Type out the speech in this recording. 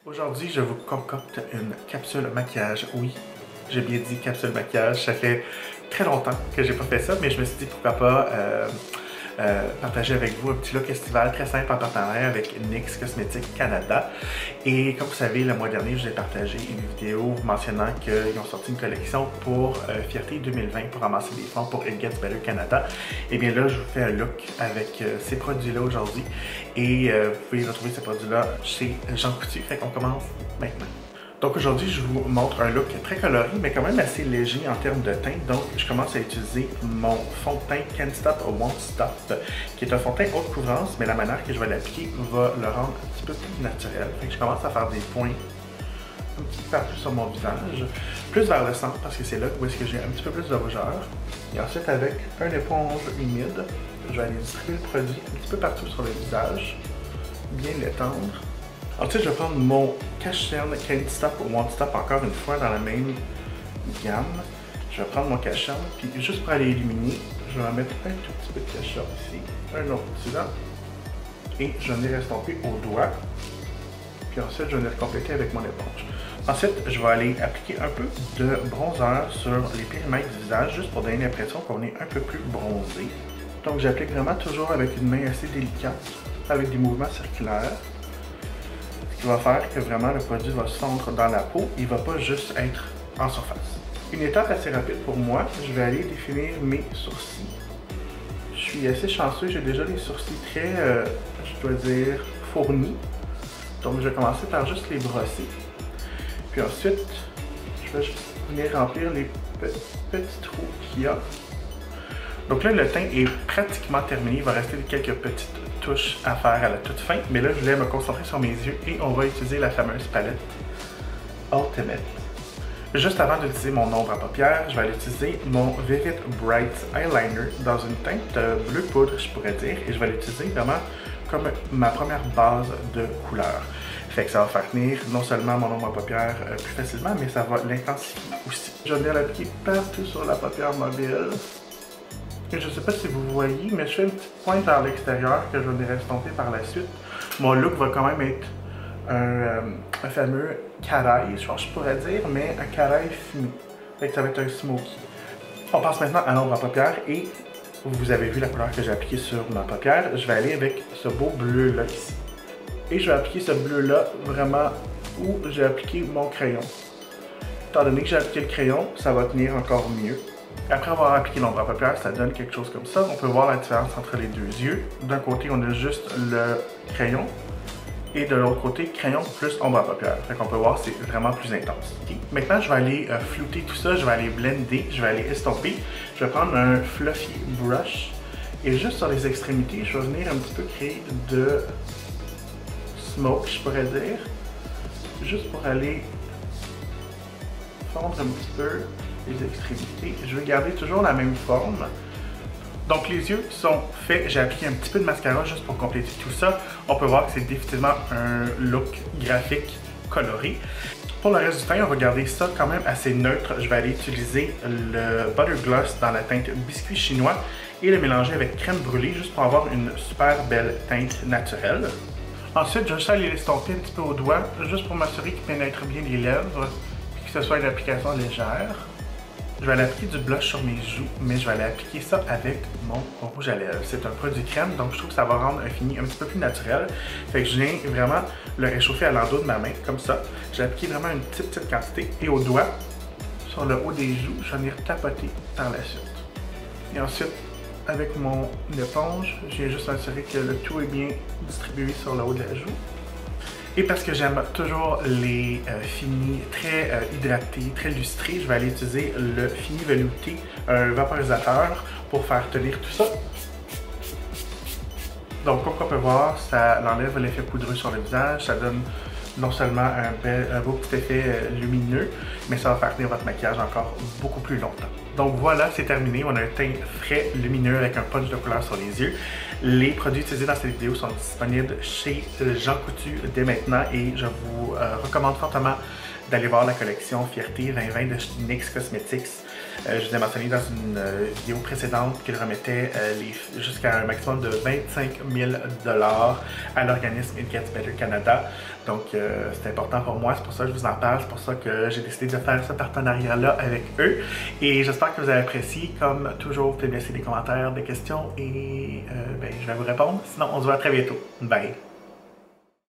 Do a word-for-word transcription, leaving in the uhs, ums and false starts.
Aujourd'hui, je vous concocte une capsule maquillage. Oui, j'ai bien dit capsule maquillage. Ça fait très longtemps que j'ai pas fait ça, mais je me suis dit pourquoi pas euh, euh, partager avec vous un petit look estival très simple en partenariat avec N Y X Cosmetics Canada. Et comme vous savez, le mois dernier, je vous ai partagé une vidéo mentionnant qu'ils ont sorti une collection pour euh, Fierté deux mille vingt pour ramasser des fonds pour It Gets Better Canada. Et bien là, je vous fais un look avec euh, ces produits-là aujourd'hui. Et euh, vous pouvez retrouver ces produits-là chez Jean Coutu. Fait qu'on commence maintenant. Donc aujourd'hui, je vous montre un look très coloré, mais quand même assez léger en termes de teint. Donc je commence à utiliser mon fond de teint Can't Stop or Won't Stop, qui est un fond de teint haute couvrance, mais la manière que je vais l'appliquer va le rendre un petit peu plus naturel. Fait que je commence à faire des points un petit peu partout sur mon visage, plus vers le centre parce que c'est là où est-ce que j'ai un petit peu plus de rougeur. Et ensuite, avec une éponge humide, je vais aller distribuer le produit un petit peu partout sur le visage, bien l'étendre. Ensuite, je vais prendre mon cache-cerne Can't Stop or Won't Stop encore une fois dans la même gamme. Je vais prendre mon cache-cerne, puis juste pour aller illuminer, je vais mettre un tout petit peu de cache-cerne ici, un autre petit là, et je vais venir estomper au doigt. Puis ensuite, je vais venir compléter avec mon éponge. Ensuite, je vais aller appliquer un peu de bronzer sur les périmètres du visage, juste pour donner l'impression qu'on est un peu plus bronzé. Donc, j'applique vraiment toujours avec une main assez délicate, avec des mouvements circulaires. Ce qui va faire que vraiment le produit va se fondre dans la peau, il ne va pas juste être en surface. Une étape assez rapide pour moi, je vais aller définir mes sourcils. Je suis assez chanceux, j'ai déjà les sourcils très, euh, je dois dire, fournis. Donc je vais commencer par juste les brosser. Puis ensuite, je vais juste venir remplir les petits, petits trous qu'il y a. Donc là, le teint est pratiquement terminé. Il va rester quelques petites touches à faire à la toute fin. Mais là, je voulais me concentrer sur mes yeux et on va utiliser la fameuse palette Ultimate. Juste avant d'utiliser mon ombre à paupières, je vais aller utiliser mon Vivid Bright Eyeliner dans une teinte bleu poudre, je pourrais dire. Et je vais l'utiliser vraiment comme ma première base de couleur. Fait que ça va faire tenir non seulement mon ombre à paupières euh, plus facilement, mais ça va l'intensifier aussi. Je vais venir l'appliquer partout sur la paupière mobile. Et je ne sais pas si vous voyez, mais je fais une petite pointe vers l'extérieur que je vais venir estomper par la suite. Mon look va quand même être un, euh, un fameux caraï, je pense que je pourrais dire, mais un caraï fumé. Fait que ça va être un smoky. On passe maintenant à l'ombre à paupières et vous avez vu la couleur que j'ai appliquée sur ma paupière. Je vais aller avec ce beau bleu-là ici. Et je vais appliquer ce bleu-là vraiment où j'ai appliqué mon crayon. Étant donné que j'ai appliqué le crayon, ça va tenir encore mieux. Après avoir appliqué l'ombre à paupières, ça donne quelque chose comme ça. On peut voir la différence entre les deux yeux. D'un côté, on a juste le crayon. Et de l'autre côté, crayon plus ombre à paupières. Fait qu'on peut voir c'est vraiment plus intense. Okay. Maintenant, je vais aller euh, flouter tout ça. Je vais aller blender. Je vais aller estomper. Je vais prendre un fluffy brush. Et juste sur les extrémités, je vais venir un petit peu créer de smoke, je pourrais dire. Juste pour aller fondre un petit peu les extrémités. Je vais garder toujours la même forme. Donc les yeux sont faits, j'ai appliqué un petit peu de mascara juste pour compléter tout ça. On peut voir que c'est définitivement un look graphique coloré. Pour le reste du teint, on va garder ça quand même assez neutre. Je vais aller utiliser le Butter Gloss dans la teinte biscuit chinois et le mélanger avec crème brûlée juste pour avoir une super belle teinte naturelle. Ensuite, je vais juste aller l'estomper un petit peu au doigt, juste pour m'assurer qu'il pénètre bien les lèvres et que ce soit une application légère. Je vais aller appliquer du blush sur mes joues, mais je vais aller appliquer ça avec mon rouge à lèvres. C'est un produit crème, donc je trouve que ça va rendre un fini un petit peu plus naturel. Fait que je viens vraiment le réchauffer à l'endos de ma main, comme ça. J'ai appliqué vraiment une petite, petite quantité. Et au doigt, sur le haut des joues, je vais venir tapoter par la suite. Et ensuite, avec mon éponge, je viens juste m'assurer que le tout est bien distribué sur le haut de la joue. Et parce que j'aime toujours les euh, finis très euh, hydratés, très lustrés, je vais aller utiliser le fini velouté, un vaporisateur, pour faire tenir tout ça. Donc comme on peut voir, ça enlève l'effet poudreux sur le visage, ça donne non seulement un, bel, un beau petit effet euh, lumineux, mais ça va faire tenir votre maquillage encore beaucoup plus longtemps. Donc voilà, c'est terminé. On a un teint frais, lumineux avec un punch de couleur sur les yeux. Les produits utilisés dans cette vidéo sont disponibles chez Jean Coutu dès maintenant et je vous euh, recommande fortement d'aller voir la collection Fierté vingt vingt de N Y X Cosmetics. Euh, je vous ai mentionné dans une euh, vidéo précédente qu'ils remettaient euh, jusqu'à un maximum de vingt-cinq mille dollars à l'organisme It Gets Better Canada. Donc, euh, c'est important pour moi, c'est pour ça que je vous en parle, c'est pour ça que j'ai décidé de faire ce partenariat-là avec eux. Et j'espère que vous avez apprécié. Comme toujours, vous pouvez me laisser des commentaires, des questions et euh, ben, je vais vous répondre. Sinon, on se voit très bientôt. Bye!